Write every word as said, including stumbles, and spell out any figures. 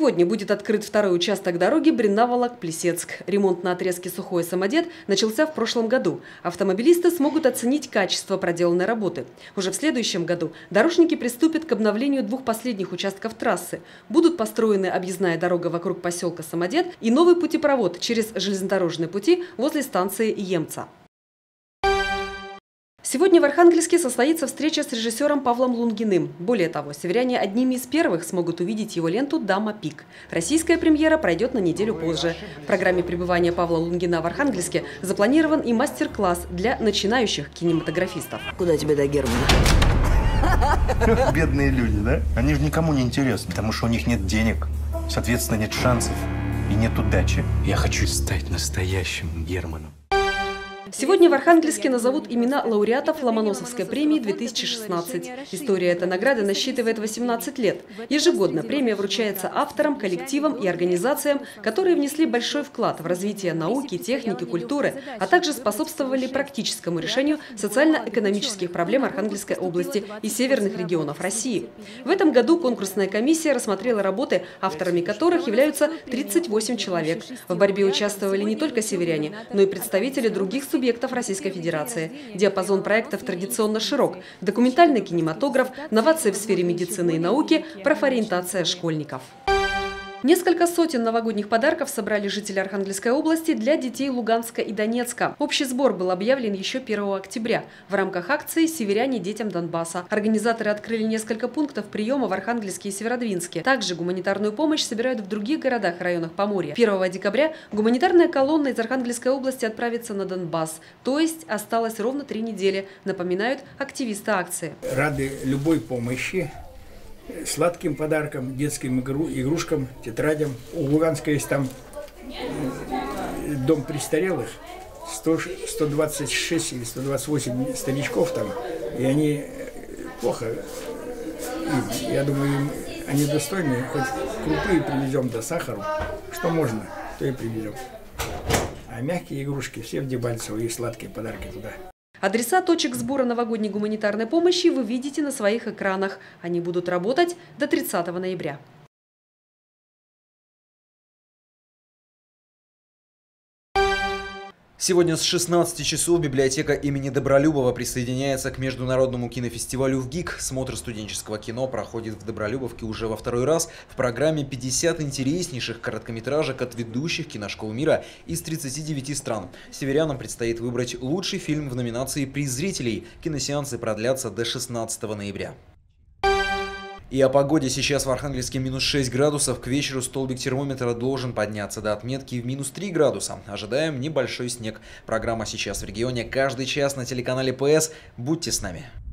Сегодня будет открыт второй участок дороги Бренна-Волок-Плесецк. Ремонт на отрезке Сухое-Самодед начался в прошлом году. Автомобилисты смогут оценить качество проделанной работы. Уже в следующем году дорожники приступят к обновлению двух последних участков трассы. Будут построены объездная дорога вокруг поселка Самодед и новый путепровод через железнодорожные пути возле станции Емца. Сегодня в Архангельске состоится встреча с режиссером Павлом Лунгиным. Более того, северяне одними из первых смогут увидеть его ленту «Дама Пик». Российская премьера пройдет на неделю позже. В программе пребывания Павла Лунгина в Архангельске запланирован и мастер-класс для начинающих кинематографистов. Куда тебе до Германа? Бедные люди, да? Они же никому не интересны, потому что у них нет денег, соответственно, нет шансов и нет удачи. Я хочу стать настоящим Германом. Сегодня в Архангельске назовут имена лауреатов Ломоносовской премии две тысячи шестнадцать. История этой награды насчитывает восемнадцать лет. Ежегодно премия вручается авторам, коллективам и организациям, которые внесли большой вклад в развитие науки, техники, культуры, а также способствовали практическому решению социально-экономических проблем Архангельской области и северных регионов России. В этом году конкурсная комиссия рассмотрела работы, авторами которых являются тридцать восемь человек. В борьбе участвовали не только северяне, но и представители других субъектов субъектов Российской Федерации. Диапазон проектов традиционно широк. Документальный кинематограф, новации в сфере медицины и науки, профориентация школьников. Несколько сотен новогодних подарков собрали жители Архангельской области для детей Луганска и Донецка. Общий сбор был объявлен еще первого октября. В рамках акции «Северяне детям Донбасса». Организаторы открыли несколько пунктов приема в Архангельске и Северодвинске. Также гуманитарную помощь собирают в других городах и районах Поморья. первого декабря гуманитарная колонна из Архангельской области отправится на Донбасс. То есть осталось ровно три недели, напоминают активисты акции. Рады любой помощи. Сладким подаркам, детским игру, игрушкам, тетрадям. У Луганска есть там дом престарелых, сто, сто двадцать шесть или сто двадцать восемь старичков там, и они плохо, и, я думаю, им, они достойны, хоть крупы привезем до сахару, что можно, то и привезем. А мягкие игрушки все в Дебальцево и сладкие подарки туда. Адреса точек сбора новогодней гуманитарной помощи вы видите на своих экранах. Они будут работать до тридцатого ноября. Сегодня с шестнадцати часов библиотека имени Добролюбова присоединяется к международному кинофестивалю в ГИК. Смотр студенческого кино проходит в Добролюбовке уже во второй раз. В программе пятьдесят интереснейших короткометражек от ведущих киношкол мира из тридцати девяти стран. Северянам предстоит выбрать лучший фильм в номинации «Приз зрителей». Киносеансы продлятся до шестнадцатого ноября. И о погоде. Сейчас в Архангельске минус шесть градусов. К вечеру столбик термометра должен подняться до отметки в минус три градуса. Ожидаем небольшой снег. Программа «Сейчас в регионе» каждый час на телеканале ПС. Будьте с нами.